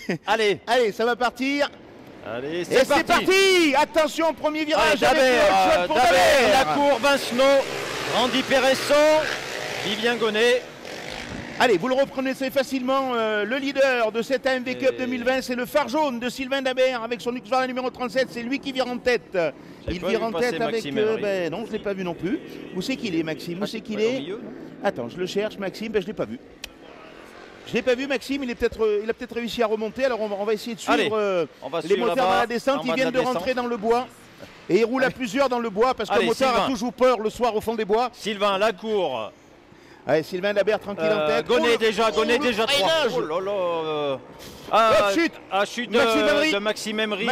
Allez. Allez, ça va partir. Allez, c'est parti. Attention, premier virage. Daber, Lacour, Vincenot, Randy Péresson, Vivien Gonnet. Allez, vous le reprenez facilement. Le leader de cette AMV Cup 2020, c'est le phare jaune de Sylvain Daber avec son XVA numéro 37. C'est lui qui vire en tête. Il vire en tête avec... non, je ne l'ai pas vu non plus. Où c'est qu'il est, Maxime? Où c'est qu'il est? Attends, je le cherche, Maxime. Je ne l'ai pas vu. Je ne l'ai pas vu, Maxime. Il a peut-être réussi à remonter. Alors, on va essayer de suivre les motards dans la descente. Ils viennent de rentrer dans le bois. Et ils roulent à plusieurs dans le bois parce que le motard a toujours peur le soir au fond des bois. Sylvain Lacour. Allez, Sylvain Daber tranquille en tête. Gonnet déjà 3. Oh là là. Chute de Maxime Emery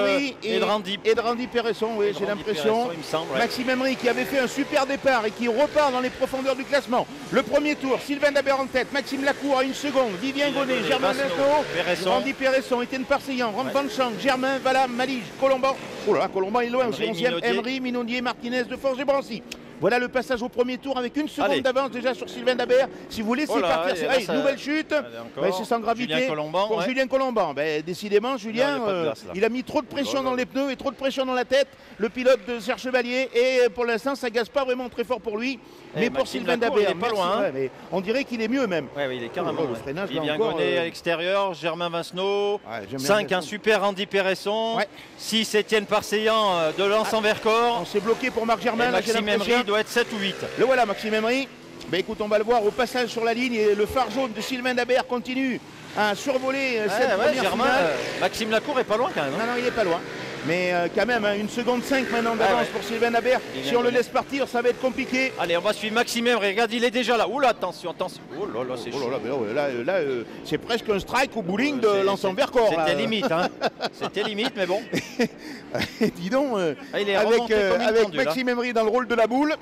et de Randy. Et de Randy Péresson, oui, j'ai l'impression. Maxime Emery qui avait fait un super départ et qui repart dans les profondeurs du classement. Le premier tour, Sylvain Daber en tête, Maxime Lacour à 1 seconde, Vivien Gonnet, Germain Vincenot, Randy Péresson, Étienne Parseillan, Van Champ, Germain, Valam, Malige, Colomban. Oh là là, Colomban est loin, aussi 11e, Emery, Minaudier, Martinez, Deforge et Brancy. Voilà le passage au premier tour avec 1 seconde d'avance déjà sur Sylvain Daber. Si vous laissez partir, nouvelle chute, c'est sans gravité pour Julien Colomban. Décidément, Julien, il a mis trop de pression dans les pneus et trop de pression dans la tête. Le pilote de Serge Chevalier, et pour l'instant, ça gaze pas vraiment très fort pour lui. Mais pour Sylvain Daber, on dirait qu'il est mieux même. Oui, il est carrément. Vivien Gonnet à l'extérieur, Germain Vincenot, 5 un super Randy Péresson, 6 Étienne Parseillan de Lens en Vercors. On s'est bloqué pour Marc Germain. Maxime Emery doit être 7 ou 8. Le voilà, Maxime Emery. Écoute, on va le voir au passage sur la ligne et le phare jaune de Sylvain Daber continue à survoler cette première finale. Maxime Lacour est pas loin quand même. Non, il est pas loin. Mais quand même, 1 seconde 5 maintenant d'avance pour Sylvain Daber. Si on le laisse partir, ça va être compliqué. Allez, on va suivre Maxime Emery. Regarde, il est déjà là. Oula, attention. Oh là là, c'est chaud. Là, c'est presque un strike au bowling de Lens en Vercors. C'était limite, hein. C'était limite, mais bon. Dis donc, avec Maxime Emery dans le rôle de la boule.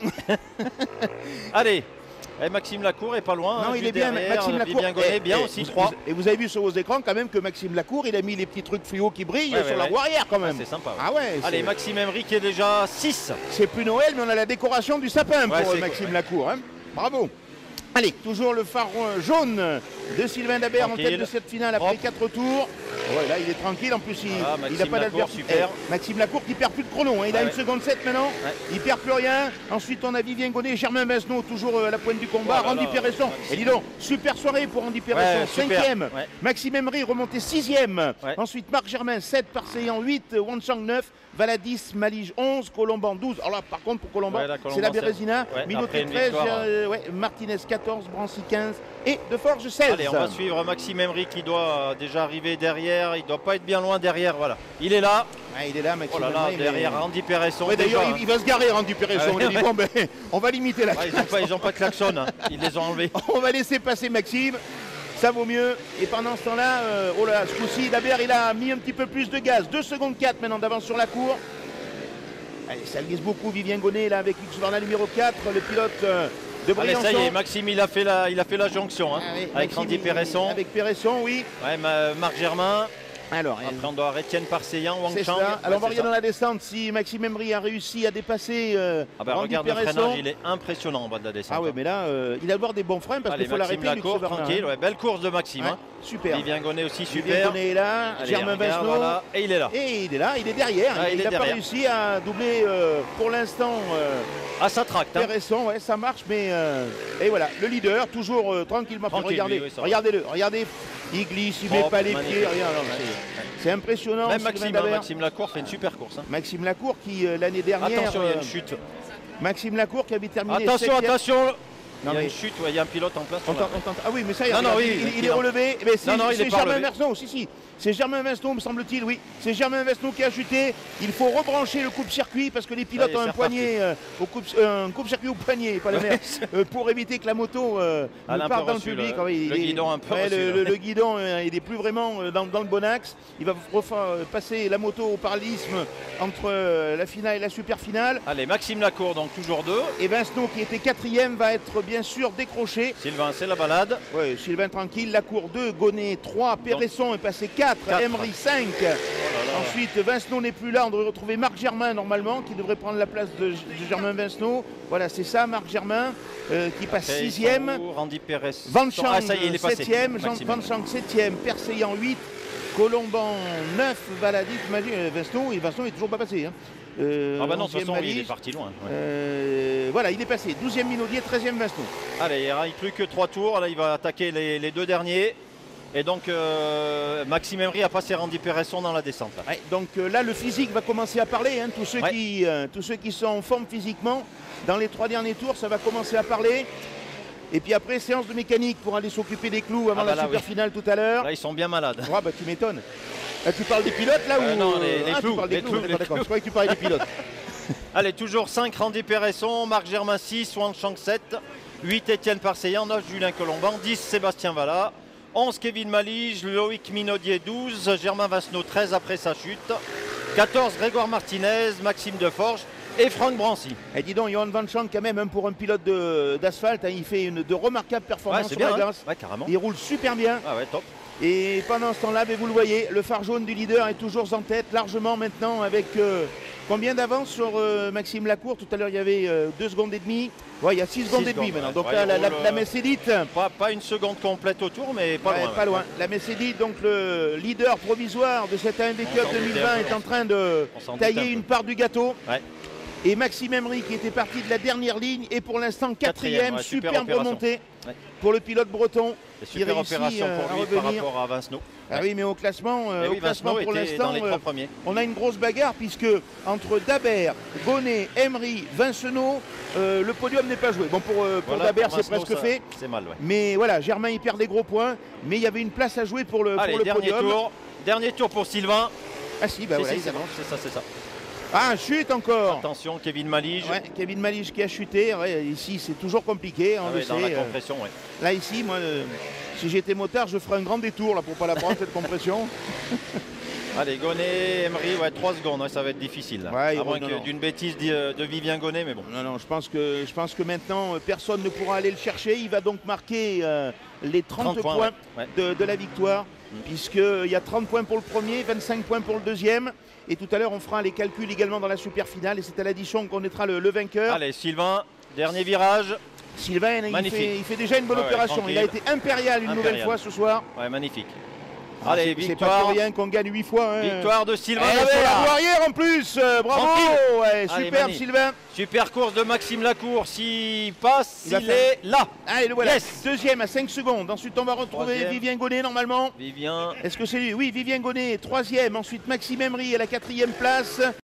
Allez. Maxime Lacour est pas loin. Non, il est bien. Maxime Lacour Vivien Gonnet, bien aussi 3. Et vous avez vu sur vos écrans quand même que Maxime Lacour, il a mis les petits trucs fluo qui brillent sur la roue arrière quand même. C'est sympa. Ah ouais. Allez, Maxime Emery qui est déjà 6. C'est plus Noël, mais on a la décoration du sapin pour Maxime Lacour. Hein. Bravo. Allez, toujours le phare jaune de Sylvain Daber en tête de cette finale après 4 tours. Ouais, là, il est tranquille. En plus, il n'a pas d'adversaire. Maxime Lacour qui perd plus de chrono. Hein. Il a 1 seconde 7 maintenant. Il perd plus rien. Ensuite, on a Vivien Gonnet, Germain Vincenot, toujours à la pointe du combat. Randy Péresson. Et dis donc, super soirée pour Randy Péresson. 5e. Maxime Emery remonté 6e. Ensuite, Marc Germain 7, Parseillan 8, Wanchang 9, Valadis, Malige 11, Colomban 12. Alors là, par contre, pour Colomban, c'est la Bérésina. Minoté 13, Martinez 14, Brancy 15 et Deforge 16. Allez, on va suivre Maxime Emery qui doit déjà arriver derrière. Il ne doit pas être bien loin derrière. Voilà. Il est là. Il est là, Maxime Emery. Derrière Randy Péresson. D'ailleurs, il va se garer, Randy Péresson. Il dit, bon, on va limiter la ils n'ont pas de klaxon. Hein. Ils les ont enlevés. On va laisser passer Maxime. Ça vaut mieux. Et pendant ce temps-là, ce coup-ci, Daber, il a mis un petit peu plus de gaz. 2 secondes 4 maintenant d'avance sur la cour. Allez, ça glisse beaucoup. Vivien Gonnet là avec X numéro 4, le pilote de Briançon. Allez, ça y est, Maxime, il a fait la jonction avec Randy Péresson. Avec Péresson, oui. Marc Germain. Alors, après, on doit avoir Étienne Parseillan, Wang Chang. Alors, on va regarder dans la descente si Maxime Emery a réussi à dépasser regarde le freinage, il est impressionnant en bas de la descente. Ah oui, mais là, il va avoir des bons freins parce qu'il faut l'arrêter. Lacour, tranquille, belle course de Maxime. Super. Vivien Gonnet aussi, super. Vivien Gonnet est là, Germain Vincenot. Et il est là. Et il est là, il est derrière. Il n'a pas réussi à doubler pour l'instant. Ça tracte. Péresson, ça marche, mais. Et voilà, le leader, toujours tranquillement. Regardez. Il glisse, il ne met pas les pieds, rien. C'est impressionnant. Même Maxime Lacour fait une super course. Maxime Lacour qui, l'année dernière. Attention, il y a une chute. Maxime Lacour qui avait terminé. Attention. Il y a une chute, il y a un pilote en place. Ah oui, mais ça y est, il est relevé. C'est Germain Vincenot, c'est Germain Vincenot, me semble-t-il, oui. C'est Germain Vincenot qui a chuté. Il faut rebrancher le coupe-circuit parce que les pilotes ont un poignet, un coupe-circuit au poignet, pas le nerf, pour éviter que la moto ne parte dans le public. Le guidon un peu. Le guidon, il n'est plus vraiment dans le bon axe. Il va passer la moto au parallélisme entre la finale et la super finale. Allez, Maxime Lacour, donc toujours 2. Et Vincenot qui était 4e va être bien sûr décroché. Sylvain, c'est la balade. Oui, Sylvain tranquille. Lacour 2, Gonnet 3, Péresson est passé 4, Emery 5. Ensuite, Vincenot n'est plus là. On devrait retrouver Marc Germain normalement, qui devrait prendre la place de Germain Vincenot. Voilà, c'est ça, Marc Germain qui passe 6e. Randy Péresson. Van Champ 7e, Van Champ 7e, Parseillan 8. Colomban 9, Valadi, Vincent, et Vincent n'est toujours pas passé. Hein. Ah bah non, de toute façon, il est parti loin. Ouais. Voilà, il est passé. 12e Minaudier, 13e Vincent. Allez, il reste plus que 3 tours. Là, il va attaquer les 2 derniers. Et donc, Maxime Emery a passé Randy Peresson dans la descente. Ouais, donc là, le physique va commencer à parler. Hein. Tous ceux qui sont en forme physiquement, dans les 3 derniers tours, ça va commencer à parler. Et puis après, séance de mécanique pour aller s'occuper des clous avant la super finale tout à l'heure. Là, ils sont bien malades. Ouais, bah tu m'étonnes. Là, tu parles des pilotes là ou non, les clous. Tu parles des clous. D'accord, je croyais que tu parlais des pilotes. Allez, toujours 5 Randy Peresson, Marc Germain 6, Wang Chang 7, 8 Étienne Parseillan, 9 Julien Colomban, 10 Sébastien Vallat, 11 Kevin Malige, Loïc Minaudier 12, Germain Vincenot 13 après sa chute, 14 Grégoire Martinez, Maxime Deforge et Franck Brancy. Et dis donc, Johan Van Schank, quand même, pour un pilote d'asphalte, il fait de remarquables performances sur la glace. Ouais, carrément. Il roule super bien. Ah ouais, top. Et pendant ce temps-là, vous le voyez, le phare jaune du leader est toujours en tête, largement maintenant, avec combien d'avance sur Maxime Lacour? Tout à l'heure, il y avait 2 secondes et demie. Ouais, il y a 6 secondes et demie maintenant. Donc là, la Mercedes. Pas une seconde complète au tour, mais pas loin. Pas loin. La Mercedes, donc le leader provisoire de cette AMB Cup 2020, est en train de tailler une part du gâteau. Ouais. Et Maxime Emery, qui était parti de la dernière ligne, est pour l'instant 4e, ouais, superbe remontée pour le pilote breton. Super opération pour lui par rapport à Vincenot. Ah oui, mais au classement, pour l'instant, on a une grosse bagarre puisque entre Dabert, Bonnet, Emery, Vincenot, le podium n'est pas joué. Bon, pour Dabert, c'est presque fait. C'est mal, ouais. Mais voilà, Germain, il perd des gros points, mais il y avait une place à jouer pour le podium. Dernier tour pour Sylvain. Ah si, bah voilà, c'est ça. Ah, chute encore. Attention, Kevin Malige. Ouais, Kevin Malige qui a chuté. Ouais, ici, c'est toujours compliqué. On le dans sait, la compression, ouais. Là, ici, moi, si j'étais motard, je ferais un grand détour là, pour pas la prendre, cette compression. Allez, Gonnet, Emery, 3 secondes, ça va être difficile. Là. Ouais, à moins d'une bêtise de Vivien Gonnet, mais bon. Non, je pense que maintenant, personne ne pourra aller le chercher. Il va donc marquer les 30 points de la victoire, puisqu'il y a 30 points pour le premier, 25 points pour le deuxième. Et tout à l'heure, on fera les calculs également dans la super finale. Et c'est à l'addition qu'on connaîtra le vainqueur. Allez, Sylvain, dernier virage. Sylvain, il fait déjà une bonne opération. Il a été impérial une nouvelle fois ce soir. Ouais, magnifique. Allez, victoire. C'est pas pour rien qu'on gagne 8 fois. Hein. Victoire de Sylvain. La roue arrière en plus. Bravo. Ouais, superbe Sylvain. Super course de Maxime Lacour. S'il passe, il est là. Allez, le voilà. Yes. Deuxième à 5 secondes. Ensuite, on va retrouver Vivien Gonnet normalement. Vivien. Est-ce que c'est lui? Oui, Vivien Gonnet, 3e. Ensuite, Maxime Emery à la 4e place.